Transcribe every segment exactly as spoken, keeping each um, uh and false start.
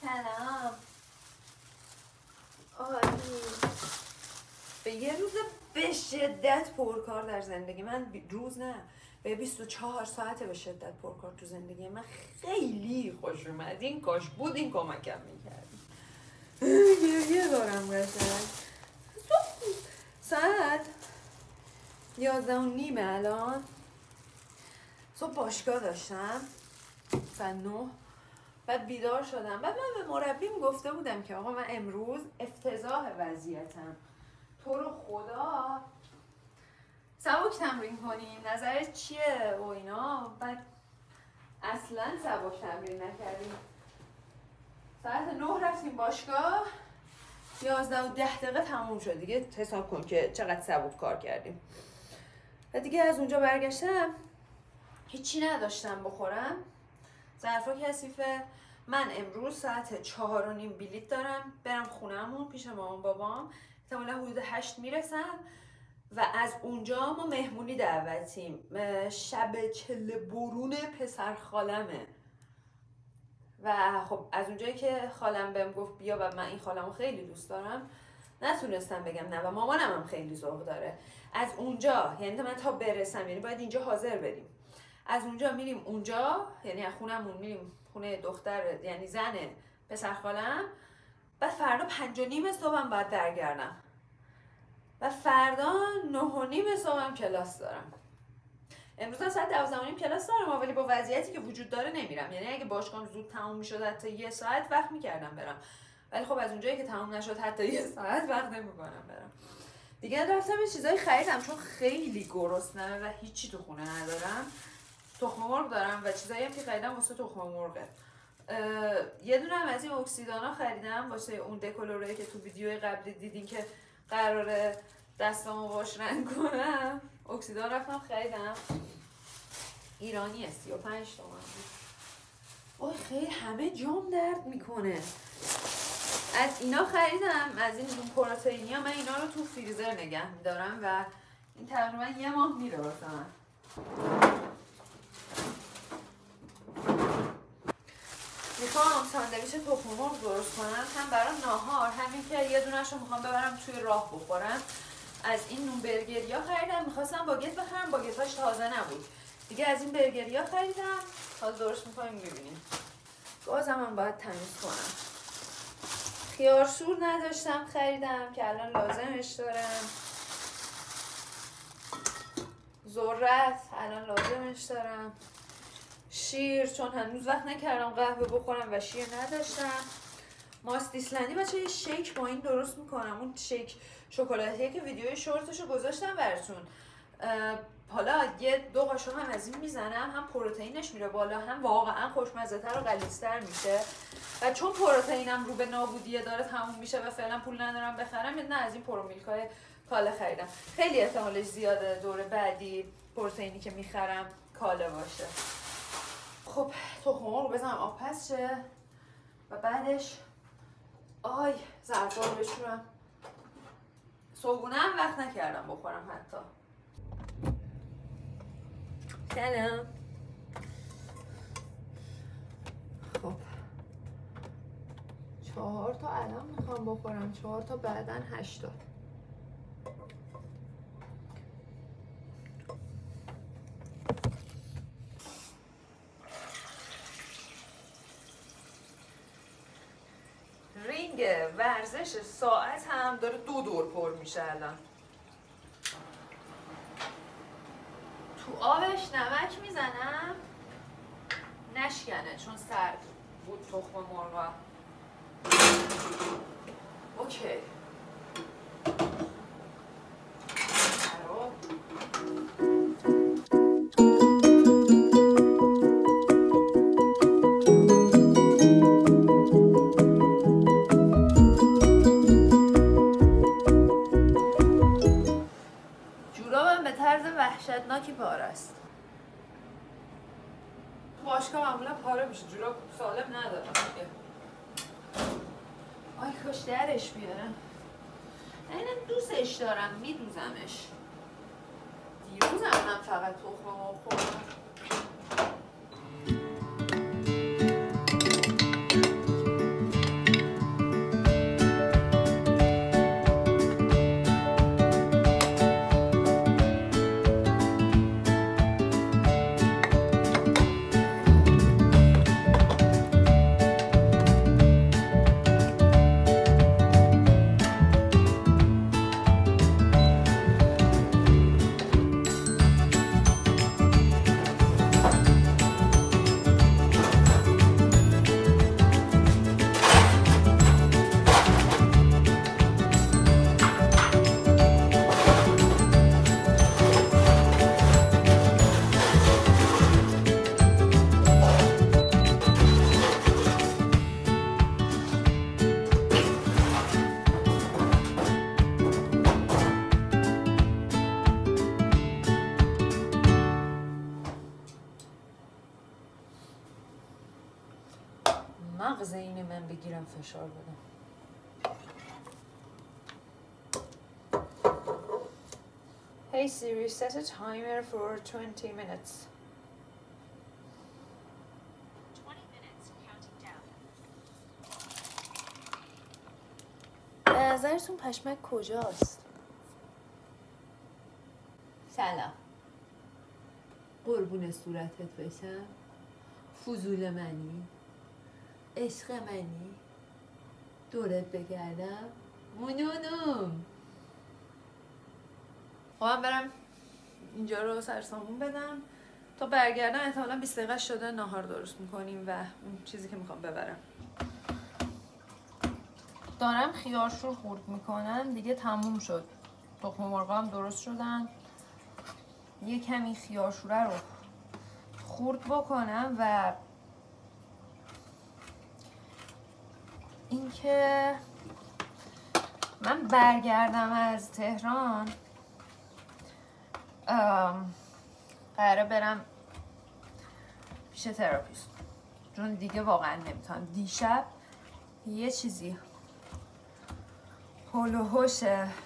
سلام. عالی. به یه روز به شدت پرکار در زندگی من، روز نه به بیست و چهار ساعته به شدت پرکار تو زندگی من خیلی خوش اومد. این کاش بود این کمکم میکرد. گریه دارم قشنگ. ساعت یازده و نیمه الان. صبح باشگاه داشتم ساعت نه. بعد بیدار شدم. بعد من به مربیم گفته بودم که آقا من امروز افتضاح وضعیتم، تو رو خدا سبک تمرین کنیم، نظرت چیه و اینا. بعد اصلا سبک تمرین نکردیم. ساعت نه رفتیم باشگاه، یازده و ده دقیقه تموم شد. دیگه حساب کن که چقدر سبک کار کردیم. و دیگه از اونجا برگشتم هیچی نداشتم بخورم، ظرفا کثیفه. من امروز ساعت چهار و نیم بلیط دارم برم خونهمون پیش مامان بابام. احتمالا حدود هشت میرسم و از اونجا ما مهمونی دعوتیم. شب چله برون پسر خالمه و خب از اونجایی که خالم بهم گفت بیا و من این خالمو خیلی دوست دارم نتونستم بگم نه و مامانم هم خیلی ذوق داره. از اونجا یعنی من تا برسم یعنی باید اینجا حاضر بریم. از اونجا میریم اونجا یعنی از خونمون میریم خونه دختر یعنی زن پسر خالم. بعد فردا پنج و نیم صبحم باید برگردم و فردا نه و نیم صبحم کلاس دارم. امروز هم ساعت دوازده و نیم کلاس دارم ولی با وضعیتی که وجود داره نمیرم. یعنی اگه باشگاهم زود تموم میشد حتی یه ساعت وقت میکردم برم، ولی خب از اونجایی که تموم نشد حتی یه ساعت وقت نمیکنم برم. دیگه رفتم یه چیزایی خریدم چون خیلی گرسنمه و هیچی تو خونه ندارم. تخم مرغ دارم و چیزایی هم که خریدم واسه تخم مرغه. یه دونه هم از این اکسیدانا خریدم واسه اون دکولوره که تو ویدیوی قبلی دیدین که قراره دستامو باش رنگ کنم. اکسیدان رفتم خریدم، ایرانیه، سی و پنج تومن بود. اوه خیلی همه جام درد میکنه. از اینا خریدم، از این پروتئینی ها. من اینا رو تو فریزر نگه میدارم و این تقریبا یه ماه میره واسه من. میخوام ساندویچ تخم مرغ درست کنم، هم برای ناهار همین که یه دونه‌شو میخوام ببرم توی راه بخورم. از این نون برگریا خریدم، میخواستم باگت بخرم، باگتاش تازه نبود. دیگه از این برگریا خریدم، حالا درست میکنیم میبینیم. گازم هم باید تمیز کنم. خیارشور نداشتم خریدم که الان لازمش دارم. ذرت الان لازمش دارم. شیر چون هنوز وقت نکردم قهوه بخورم و شیر نداشتم. ماست ایسلندی بچه یه شیک با این درست میکنم. اون شیک شکلاتیه که ویدیوی شورتشو گذاشتم براتون. حالا یه دو قاشق هم از این میزنم، هم پروتئینش میره بالا هم واقعا خوشمزه تر و غلیظتر میشه. و چون پروتئینم رو به نابودیه داره تموم میشه و فعلا پول ندارم بخرم، نه از این پرو میلکای کاله خریدم. خیلی احتمالش زیاده دور بعدی پروتئینی که میخرم کاله باشه. خب تخم مرغ بزنم آب پس شه و بعدش آی ظرفا رو بشورم. صبحونه هم وقت نکردم بخورم حتی. سلام. خب چهار تا الان میخوام بخورم، چهار تا بعدن هشتا. رینگ ورزش ساعت هم داره دو دور پر میشه الان. تو آبش نمک میزنم نشکنه چون سرد بود تخم مرغا. اوکی. جورابم به طرز وحشتناکی پاره است. باشگاه معمولا پاره میشه، جوراب سالم ندارم دیگه. آی کاش درش بیارم. اینم دوستش دارم، میدوزمش. دیروزم من فقط تخم مرغ خوردم. بگیرم فشار بدم. Hey Siri, set a timer for twenty minutes. twenty minutes, counting down. به نظرتون پشمک کجاست؟ سلام. قربون صورتت بشم. فضول منی. عشق منی. دورت بگردم. مونونوم. خواهم برم اینجا رو سرسامون بدم تا برگردم. احتمالا بیست دقیقه شده ناهار درست میکنیم و اون چیزی که میخوام ببرم. دارم خیارشور خورد میکنم. دیگه تموم شد. تخم مرغ هم درست شدن. یه کمی خیارشوره رو خورد بکنم و اینکه من برگردم از تهران قراره برم پیش تراپیست، چون دیگه واقعا نمیتونم. دیشب یه چیزی هول و هوش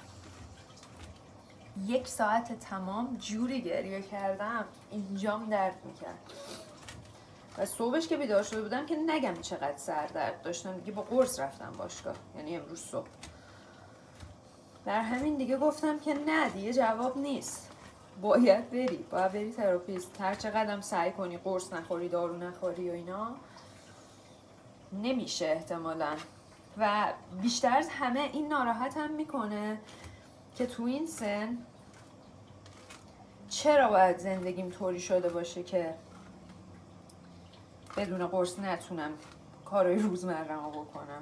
یک ساعت تمام جوری گریه کردم اینجام درد میکرد و صبحش که بیدار شده بودم که نگم چقدر سر درد داشتم. دیگه با قرص رفتم باشگاه، یعنی امروز صبح. در همین دیگه گفتم که نه دیگه جواب نیست، باید بری باید بری تراپیست. هر چقدر سعی کنی قرص نخوری دارو نخوری و اینا نمیشه احتمالاً. و بیشتر از همه این ناراحت هم میکنه که تو این سن چرا باید زندگیم طوری شده باشه که بدون قرص نتونم کارهای روزمره‌مو بکنم.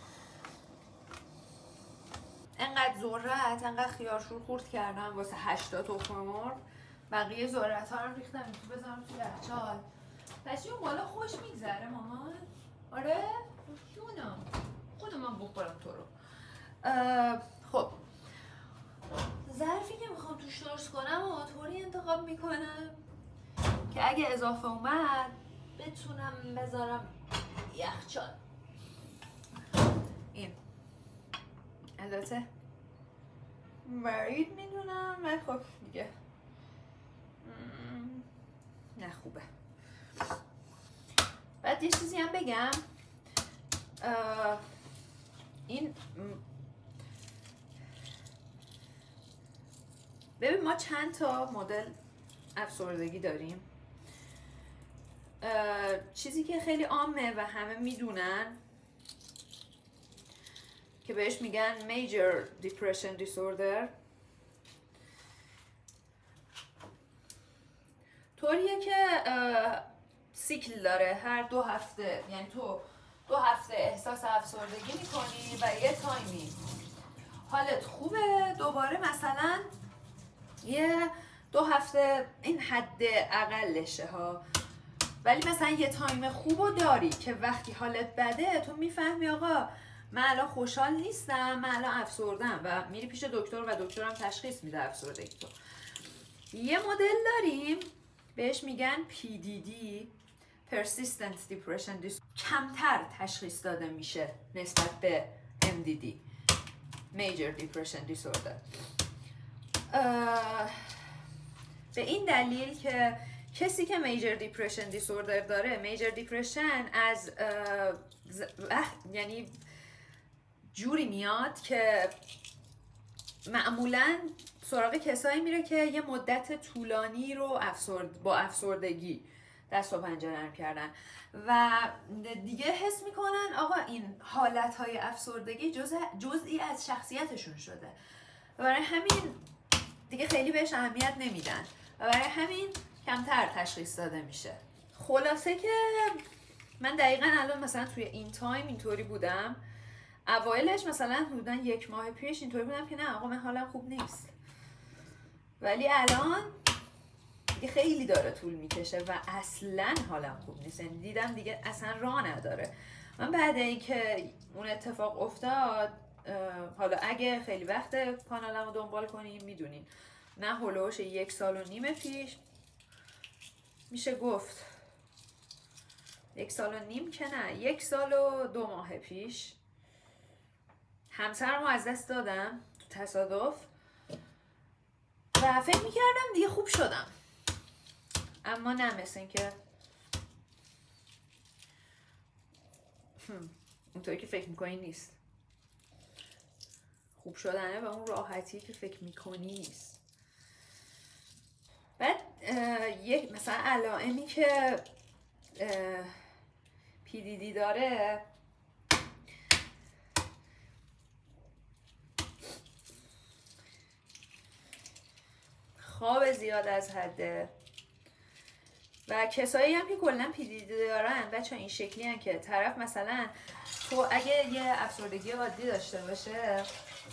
انقدر ذرت، انقدر خیارشور خورد کردم واسه هشتا تخم مرغ. بقیه ذرت ها رو ریختم تو بذارم تو یخچال. پس اون بالا خوش میگذره مامان؟ آره؟ جونم خودم من بخورم تو رو. خب ظرفی که میخوام توش درست کنم و طوری انتخاب میکنم که اگه اضافه اومد بتونم بذارم یخچال. این البته مرید میدونم من خب دیگه نه خوبه. بعد یه چیزی هم بگم، این ببین ما چند تا مدل افسردگی داریم. چیزی که خیلی عامه و همه میدونن که بهش میگن Major Depression Disorder. طوریه که سیکل داره، هر دو هفته، یعنی تو دو هفته احساس افسردگی میکنی و یه تایمی حالت خوبه، دوباره مثلا یه دو هفته، این حد اقلشه ها، ولی مثلا یه تایم خوبو داری که وقتی حالت بده تو میفهمی آقا من الان خوشحال نیستم، من الان افسردم و میری پیش دکتر و دکترم تشخیص میده افسردگی تو. یه مدل داریم بهش میگن پی دی دی Persistent Depression Disorder، کمتر تشخیص داده میشه نسبت به ام دی دی Major Depression Disorder. به این دلیل که کسی که Major Depression Disorder داره، Major Depression از یعنی جوری میاد که معمولاً سراغ کسایی میره که یه مدت طولانی رو افسرد با افسردگی دست و پنجه نرم کردن و دیگه حس میکنن آقا این حالتهای افسردگی جز جزئی از شخصیتشون شده و برای همین دیگه خیلی بهش اهمیت نمیدن و برای همین کمتر تشخیص داده میشه. خلاصه که من دقیقاً الان مثلا توی این تایم اینطوری بودم. اوایلش مثلا حدوداً یک ماه پیش اینطوری بودم که نه آقا من حالم خوب نیست، ولی الان دیگه خیلی داره طول میکشه و اصلاً حالم خوب نیست. یعنی دیدم دیگه اصلا راه نداره. من بعد اینکه اون اتفاق افتاد، حالا اگه خیلی وقت کانالمو دنبال کنین میدونین نه هولوش یک سال و نیم پیش میشه گفت یک سال و نیم که نه، یک سال و دو ماه پیش همسرمو از دست دادم تو تصادف و فکر میکردم دیگه خوب شدم، اما نه، مثل این که اونطوری که فکر میکنی نیست. خوب شدنه و اون راحتی که فکر میکنی نیست. بعد یک مثلا علائمی که پی دی دی داره خواب زیاد از حده و کسایی هم که کلا پی دی دی دارن بچه این شکلی هن که طرف مثلا تو اگه یه افسردگی عادی داشته باشه،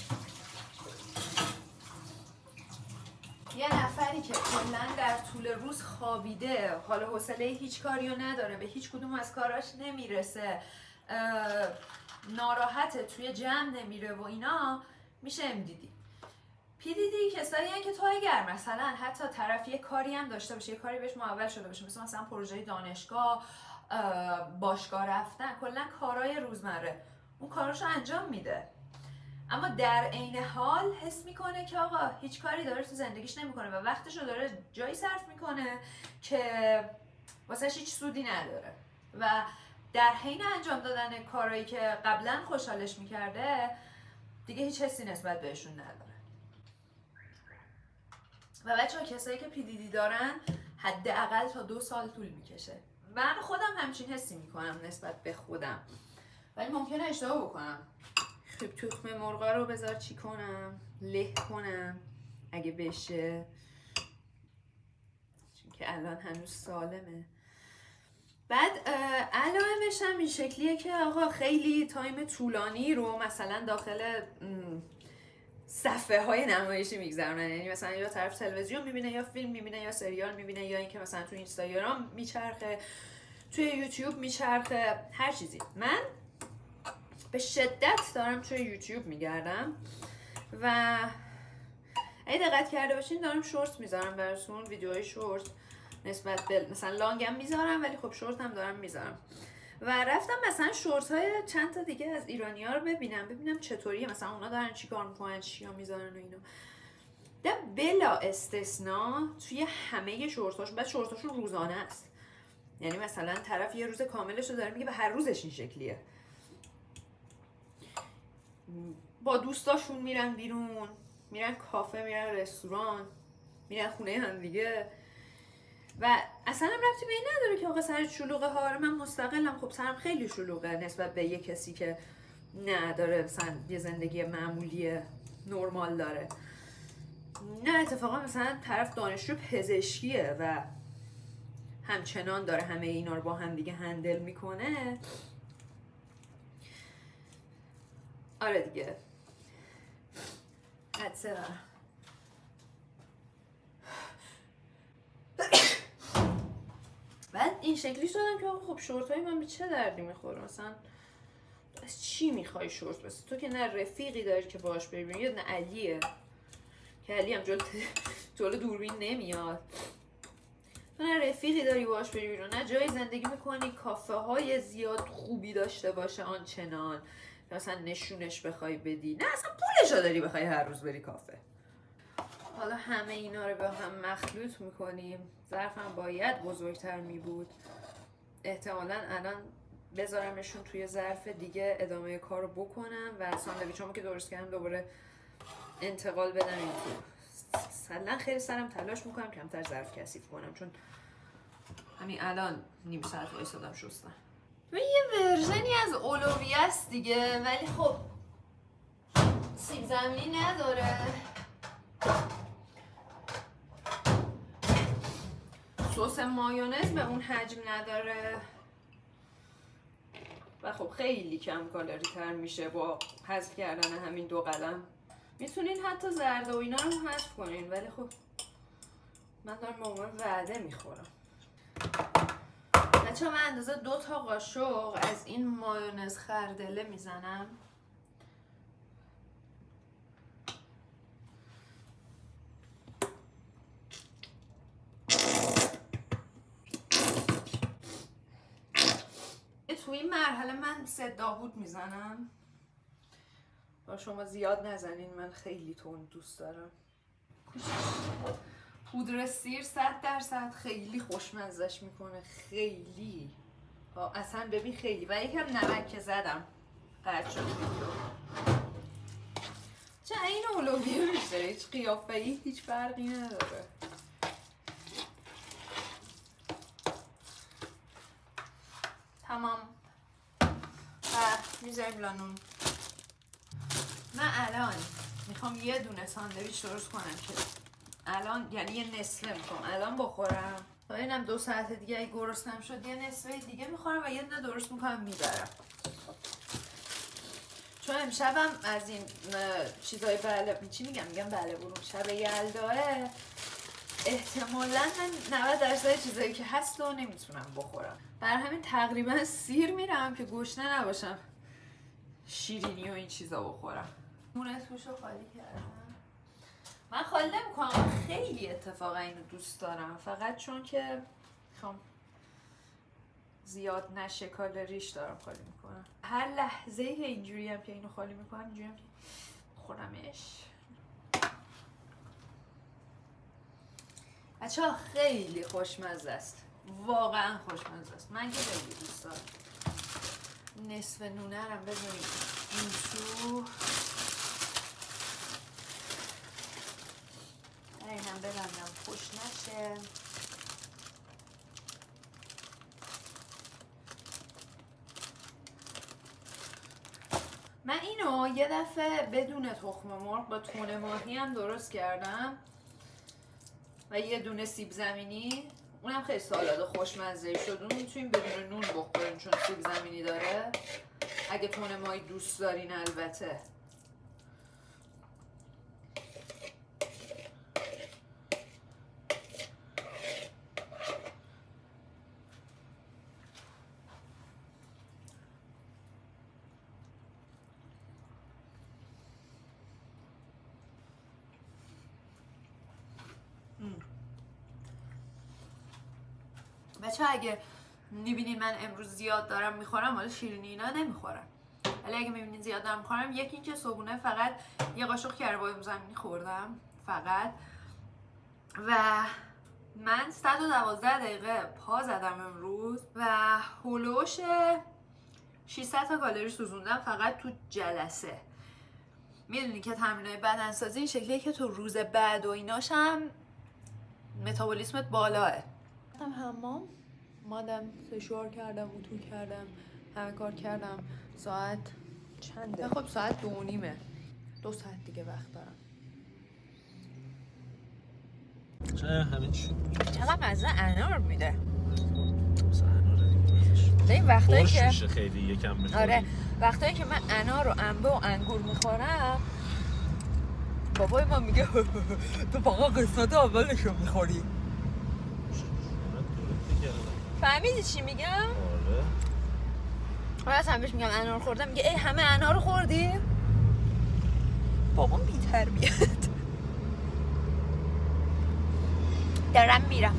یه نفری که کلا در طول روز خوابیده، حال و حوصله هیچ کاریو نداره، به هیچ کدوم از کاراش نمیرسه، ناراحته، توی جمع نمیره و اینا، میشه ام دی دی. پی دی دی کسایی هن که تو اگر مثلا حتی طرف یه کاری هم داشته باشه، یه کاری بهش معول شده باشه، مثلا مثلا پروژه دانشگاه، باشگاه رفتن، کلا کارهای روزمره، اون کاراشو انجام میده، اما در عین حال حس میکنه که آقا هیچ کاری داره تو زندگیش نمیکنه و وقتشو داره جایی صرف میکنه که واسهش هیچ سودی نداره و در حین انجام دادن کارهایی که قبلا خوشحالش میکرده دیگه هیچ حسی نسبت بهشون نداره. و بچه‌ها کسایی که پی دی دی دارن حداقل تا دو سال طول میکشه. من خودم همچین حسی میکنم نسبت به خودم، ولی ممکنه اشتباه بکنم. خب تخم مرغا رو بذار چی کنم؟ له کنم اگه بشه، چون که الان هنوز سالمه. بعد علائمش هم این شکلیه که آقا خیلی تایم طولانی رو مثلا داخل صفحه های نمایشی میگذرونن، یعنی مثلا یا طرف تلویزیون میبینه یا فیلم میبینه یا سریال میبینه یا اینکه مثلا تو اینستاگرام میچرخه، توی یوتیوب میچرخه، هر چیزی. من به شدت دارم توی یوتیوب میگردم و اگه دقت کرده باشین دارم شورت میذارم براتون، ویدیوهای شورت نسبت به مثلا لانگم میذارم ولی خب شورت هم دارم میذارم و رفتم مثلا شورت های چند تا دیگه از ایرانی ها رو ببینم ببینم چطوریه، مثلا اونا دارن چی کار میکنن، چیا میذارن و اینو. ده بلا استثنا توی همه شورتاش، بعد شورتاشون روزانه است، یعنی مثلا طرف یه روز کاملش رو داره میگه و هر روزش این شکلیه، با دوستاشون میرن بیرون، میرن کافه، میرن رستوران، میرن خونه هم دیگه و اصلا هم ربطی به این نداره که آقا سر شلوغه ها. من مستقلم، خب سرم خیلی شلوغه نسبت به یه کسی که نه داره مثلا یه زندگی معمولی نرمال داره. نه اتفاقا مثلا طرف دانشجو پزشکیه و همچنان داره همه اینا رو با هم دیگه هندل میکنه. آره دیگه حدسه دارم. بعد این شکلی شدم که خب شورت های من به چه دردی میخوره، مثلا از چی میخوای شورت بسید تو که نه رفیقی داری که باش ببینی، یا نه علیه که علی هم جلو جلو دوربین نمیاد، تو نه رفیقی داری باش ببینی، نه جای زندگی میکنی کافه های زیاد خوبی داشته باشه آنچنان مثلا نشونش بخوای بدی، نه اصلا پولشو داری بخوای هر روز بری کافه. حالا همه اینا رو با هم مخلوط میکنیم. ظرفم باید بزرگتر میبود، احتمالاً الان بذارمشون توی ظرف دیگه ادامه کار رو بکنم و ساندویچامو که درست کردم دوباره انتقال بدم این تو. اصلا خیلی سرم تلاش میکنم کمتر ظرف کثیف کنم، چون همین الان نیم ساعت وایسادم شستم. و یه ورژنی از اولویه است دیگه، ولی خب سیب زمینی نداره، سس مایونز به اون حجم نداره و خب خیلی کم کالری تر میشه با حذف کردن همین دو قلم. میتونین حتی زرده و اینا رو حذف کنین، ولی خب من دارم به عنوان وعده میخورم. بچه من اندازه دو تا قاشق از این مایونز خردله میزنم. تو این مرحله من سه داوود میزنم با شما زیاد نزنین، من خیلی تند دوست دارم. پودر سیر صد درصد خیلی خوشمزش میکنه، خیلی اصلا ببین خیلی. و یکم نمک که زدم قرد شد ویدیو. چه این اولویه میشه، هیچ قیافه‌ای هیچ فرقی نداره. تمام و میذاریم لانون. من الان میخوام یه دونه ساندویچ درست کنم که الان یعنی یه نصفه میخوام الان بخورم تا اینم دو ساعت دیگه ای گرسنم شد یه نصفه دیگه میخورم و یه دونه درست میکنم میبرم. چون امشبم از این چیزای بله چی میگم میگم بله برون شب یلداه احتمالاً من نود درصد چیزایی که هست رو نمیتونم بخورم. بر همین تقریبا سیر میرم که گشنه نباشم شیرینی و این چیزا بخورم. نون توشو خالی کردم. من خالی نمیکنم، خیلی اتفاقا اینو دوست دارم، فقط چون که میخوام زیاد نشه کالریش دارم خالی میکنم. هر لحظه که اینجوری هم که اینو خالی میکنم اینجوری هم که خورمش. بچه ها خیلی خوشمزه است، واقعا خوشمزه است. من که خیلی دوست دارم. نصف نونه رم بذاریم این تو اینم ببندم خوش نشه. من اینو یه دفعه بدون تخم مرغ با تونه ماهی هم درست کردم و یه دونه سیب زمینی، اونم خیلی سالاد خوشمزه شد. اون میتونیم بدون نون بخوریم چون سیب زمینی داره، اگه تونه ماهی دوست دارین البته. بچه اگه میبینین من امروز زیاد دارم میخورم، حالا شیرینی اینا نمیخورم، ولی اگه میبینین زیاد دارم میخورم، یکی اینکه صبحونه فقط یه قاشق کربای زمینی خوردم فقط و من صد و دوازده دقیقه پا زدم امروز و هلوش ششصد تا کالری سوزوندم فقط تو جلسه. میدونی که تمرینای بدنسازی این شکلیه که تو روز بعد و ایناشم متابولیسمت بالاه. رفتم حمام، مادم سشوار کردم، اتو کردم، همه کار کردم. ساعت چنده؟ خب ساعت دو و نیمه، دو ساعت دیگه وقت دارم. چه همین چی؟ چقدر مزه انار میده. مثلا انار دیگه این وقتایی که میشه خیلی یکم میخوری. آره وقتایی که من انار و انبه و انگور میخورم بابای من میگه تو فقط قسمت اولشو میخوری. فهمیدی چی میگم؟ آره. آره اصلا بهش میگم انار خوردم، میگه ای همه انار رو خوردی؟ بابام بی‌تربیت. دارم میرم.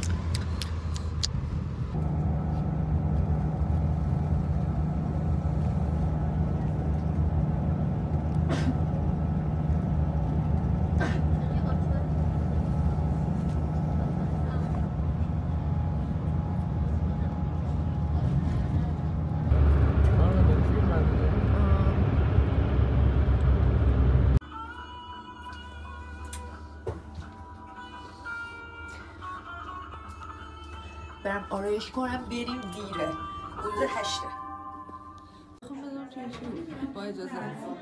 برم آرایش کنم بریم دیره. حدود هشته. خب بذار توی چی؟ با اجازه.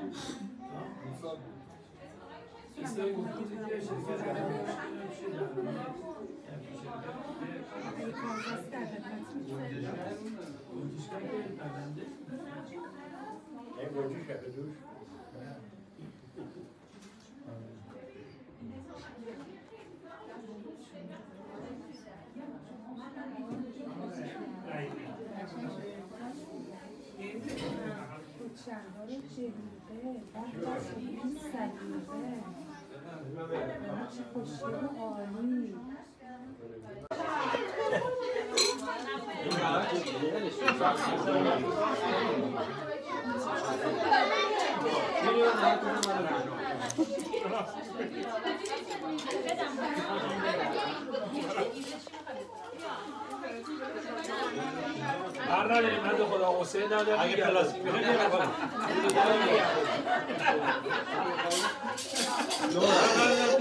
شلوار جلیقه بعد این سلیقه چه خوشگل و عالی. هر نداریم من خدا حسین نداریم اگه پلاستیک بده